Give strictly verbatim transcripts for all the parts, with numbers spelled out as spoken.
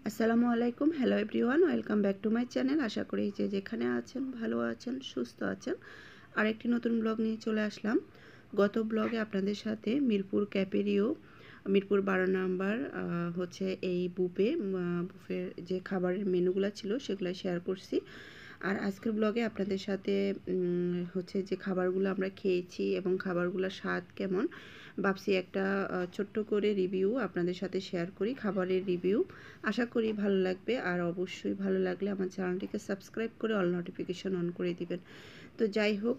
আসসালামু আলাইকুম। Hello everyone, welcome back to my channel. আশা করি যে যেখানে আছেন ভালো আছেন, সুস্থ আছেন। আরেকটি নতুন ব্লগ নিয়ে চলে আসলাম। গত ব্লগে আপনাদের সাথে মিরপুর ক্যাপেরিও, মিরপুর বারো নাম্বার হচ্ছে এই বুফে বুফের যে খাবারের মেনুগুলো ছিল সেগুলো শেয়ার করছি। আর আজকের ব্লগে আপনাদের সাথে হচ্ছে যে খাবারগুলো আমরা খেয়েছি এবং খাবারগুলোর স্বাদ কেমন ভাবছি একটা ছোট্ট করে রিভিউ আপনাদের সাথে শেয়ার করি, খাবারের রিভিউ। আশা করি ভালো লাগবে, আর অবশ্যই ভালো লাগলে আমার চ্যানেলটিকে সাবস্ক্রাইব করে অল নোটিফিকেশন অন করে দিবেন। তো যাই হোক,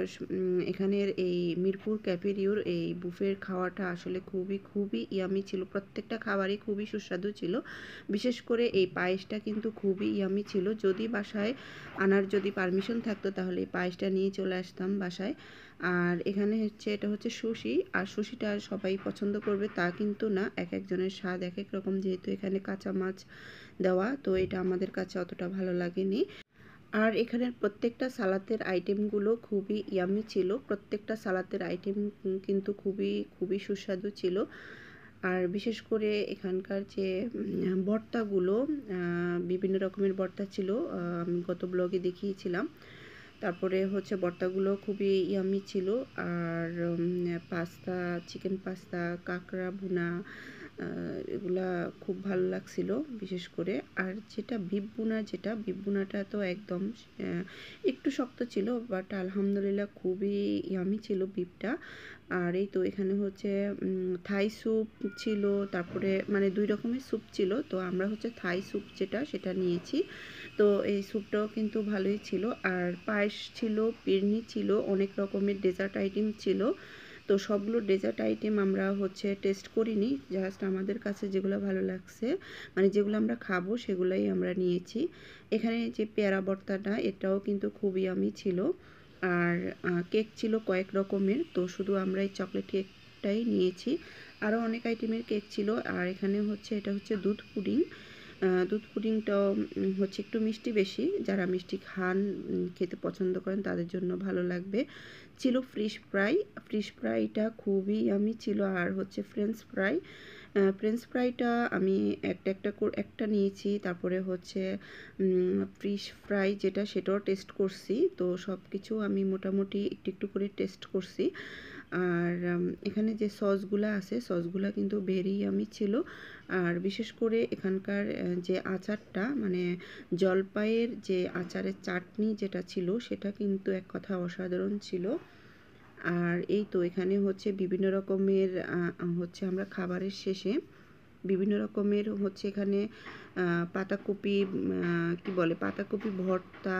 এখানের এই মিরপুর ক্যাফেরিওর এই বুফের খাওয়াটা আসলে খুবই খুবই ইয়ামি ছিল। প্রত্যেকটা খাবারই খুবই সুস্বাদু ছিল। বিশেষ করে এই পায়েসটা কিন্তু খুবই ইয়ামি ছিল। যদি বাসায় আনার যদি পারমিশন থাকতো তাহলে এই পায়েসটা নিয়ে চলে আসতাম বাসায়। আর এখানে হচ্ছে এটা হচ্ছে সুশি, আর সুশিটা সবাই পছন্দ করবে তা কিন্তু না, এক একজনের স্বাদ এক এক রকম। যেহেতু এখানে কাঁচা মাছ দেওয়া, তো এটা আমাদের কাছে অতটা ভালো লাগেনি। আর এখানের প্রত্যেকটা সালাতের আইটেমগুলো খুবই ইয়ামি ছিল। প্রত্যেকটা সালাতের আইটেম কিন্তু খুবই খুবই সুস্বাদু ছিল। আর বিশেষ করে এখানকার যে ভর্তাগুলো, বিভিন্ন রকমের ভর্তা ছিল, আমি গত ব্লগে দেখিয়েছিলাম। তারপরে হচ্ছে ভর্তাগুলো খুবই ইয়ামি ছিল। আর পাস্তা, চিকেন পাস্তা, কাঁকড়া ভুনা, এগুলা খুব ভালো লাগছিল বিশেষ করে। আর যেটা বিফ ভুনা, যেটা বিফ ভুনাটা তো একদম একটু শক্ত ছিল, বাট আলহামদুলিল্লাহ খুবই ইয়ামি ছিল বিফটা। আর এই তো এখানে হচ্ছে থাই স্যুপ ছিল, তারপরে মানে দুই রকমের স্যুপ ছিল। তো আমরা হচ্ছে থাই স্যুপ যেটা সেটা নিয়েছি। তো এই স্যুপটাও কিন্তু ভালোই ছিল। আর পায়েস ছিল, পিরনি ছিল, অনেক রকমের ডেজার্ট আইটেম ছিল। তো সবগুলো ডেজার্ট আইটেম আমরা হচ্ছে টেস্ট করিনি, জাস্ট আমাদের কাছে যেগুলো ভালো লাগছে, মানে যেগুলো আমরা খাবো সেগুলোই আমরা নিয়েছি। এখানে যে পেয়ারা ভর্তাটা, এটাও কিন্তু খুবই ইয়ামি ছিল। আর কেক ছিল কয়েক রকমের, তো শুধু আমরা এই চকলেট কেকটাই নিয়েছি। আরও অনেক আইটেমের কেক ছিল। আর এখানে হচ্ছে এটা হচ্ছে দুধ পুডিং। দুধ পুডিংটাও হচ্ছে একটু মিষ্টি বেশি, যারা মিষ্টি খান, খেতে পছন্দ করেন তাদের জন্য ভালো লাগবে। ছিল ফিশ ফ্রাই, ফিশ ফ্রাইটা খুবই ইয়ামি ছিল। আর হচ্ছে ফ্রেঞ্চ ফ্রাই, ফ্রেঞ্চ ফ্রাইটা আমি একটা একটা একটা নিয়েছি। তারপরে হচ্ছে ফিশ ফ্রাই যেটা, সেটাও টেস্ট করছি। তো সব কিছু আমি মোটামুটি একটু একটু করে টেস্ট করছি। আর এখানে যে সসগুলো আছে, সসগুলো কিন্তু ভেরি ইয়ামি ছিল। আর বিশেষ করে এখানকার যে আচারটা, মানে জলপাইয়ের যে আচারের চাটনি যেটা ছিল, সেটা কিন্তু এক কথা অসাধারণ ছিল। আর এই তো এখানে হচ্ছে বিভিন্ন রকমের হচ্ছে আমরা খাবারের শেষে বিভিন্ন রকমের হচ্ছে এখানে পাতাকপি, কি বলে পাতাকপি ভর্তা,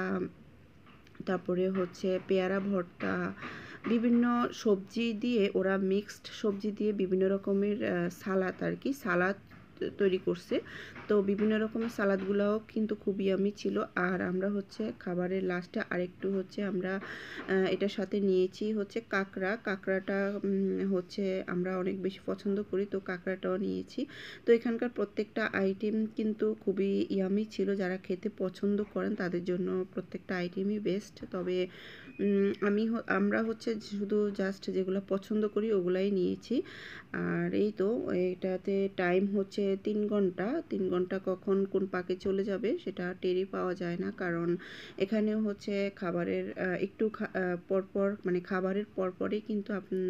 তারপরে হচ্ছে পেয়ারা ভর্তা, বিভিন্ন সবজি দিয়ে ওরা মিক্সড সবজি দিয়ে বিভিন্ন রকমের সালাদ, আর কি সালাদ তৈরি করছে। তো বিভিন্ন রকমের সালাদগুলোও কিন্তু খুবই ইয়ামি ছিল। আর আমরা হচ্ছে খাবারের লাস্টে আরেকটু হচ্ছে আমরা এটার সাথে নিয়েছি হচ্ছে কাঁকড়া। কাঁকড়াটা হচ্ছে আমরা অনেক বেশি পছন্দ করি, তো কাঁকড়াটাও নিয়েছি। তো এখানকার প্রত্যেকটা আইটেম কিন্তু খুবই ইয়ামি ছিল। যারা খেতে পছন্দ করেন তাদের জন্য প্রত্যেকটা আইটেমই বেস্ট। তবে আমি আমরা হচ্ছে শুধু জাস্ট যেগুলো পছন্দ করি ওগুলাই নিয়েছি। আর এই তো এটাতে টাইম হচ্ছে তিন ঘন্টা। তিন ঘন্টা কখন কোন পাকে চলে যাবে সেটা টেরই পাওয়া যায় না, কারণ এখানে হচ্ছে খাবারের একটু পরপর, মানে খাবারের পরপরই কিন্তু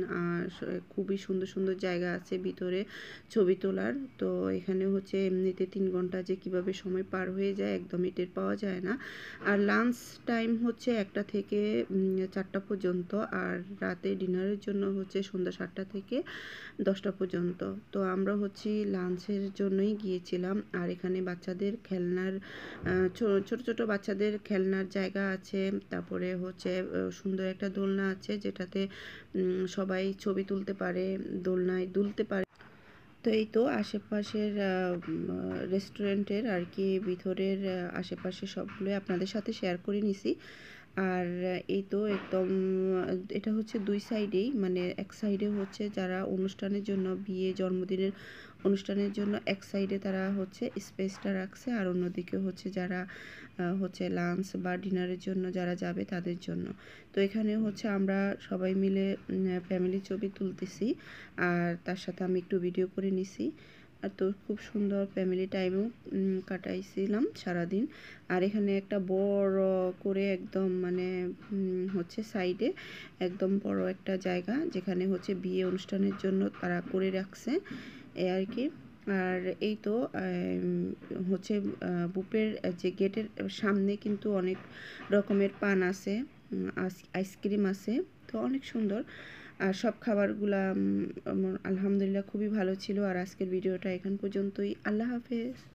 খুবই সুন্দর সুন্দর জায়গা আছে ভিতরে ছবি তোলার। তো এখানে হচ্ছে এমনিতে তিন ঘন্টা যে কিভাবে সময় পার হয়ে যায় একদমই টের পাওয়া যায় না। আর লাঞ্চ টাইম হচ্ছে একটা থেকে চারটা পর্যন্ত, আর রাতে ডিনারের জন্য হচ্ছে সন্ধ্যা সাতটা থেকে দশটা পর্যন্ত। তো আমরা হচ্ছে লাঞ্চের জন্যই গিয়েছিলাম। আর এখানে বাচ্চাদের খেলনার, ছোট ছোট বাচ্চাদের খেলনার জায়গা আছে। তারপরে হচ্ছে সুন্দর একটা দোলনা আছে যেটাতে সবাই ছবি তুলতে পারে, দোলনায় দুলতে পারে। তো এই তো আশেপাশের রেস্টুরেন্টের আর কি ভিতরের আশেপাশে সবগুলোই আপনাদের সাথে শেয়ার করে নিছি। আর এই তো একদম এটা হচ্ছে দুই সাইডেই, মানে এক সাইডে হচ্ছে যারা অনুষ্ঠানের জন্য, বিয়ে জন্মদিনের অনুষ্ঠানের জন্য এক সাইডে তারা হচ্ছে স্পেসটা রাখছে, আর অন্যদিকে হচ্ছে যারা হচ্ছে লাঞ্চ বা ডিনারের জন্য যারা যাবে তাদের জন্য। তো এখানে হচ্ছে আমরা সবাই মিলে ফ্যামিলি ছবি তুলতেছি, আর তার সাথে আমি একটু ভিডিও করে নিছি। আর তো খুব সুন্দর ফ্যামিলি টাইমও কাটাইছিলাম সারাদিন। আর এখানে একটা বড় করে একদম মানে হচ্ছে সাইডে একদম বড় একটা জায়গা যেখানে হচ্ছে বিয়ে অনুষ্ঠানের জন্য তারা করে রাখছে এই আর কি। আর এই তো হচ্ছে বুপের যে গেটের সামনে কিন্তু অনেক রকমের পান আছে, আইসক্রিম আছে, তো অনেক সুন্দর। আর সব খাবারগুলা আলহামদুলিল্লাহ খুবই ভালো ছিল। আর আজকের ভিডিওটা এখান পর্যন্তই। আল্লাহ হাফেজ।